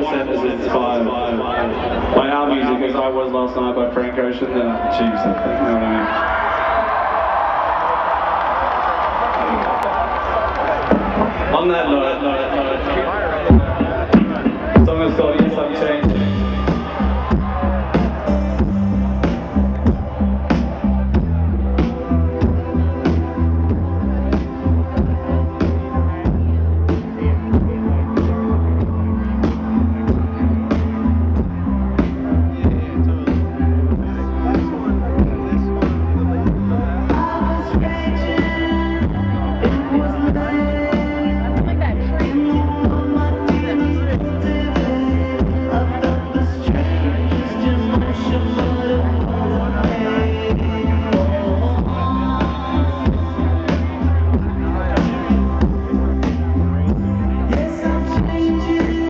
100% is inspired by our music, as I was last night by Frank Ocean. Then I achieved something, you know what I mean? On that note, the song is called Yes, I'm Changing.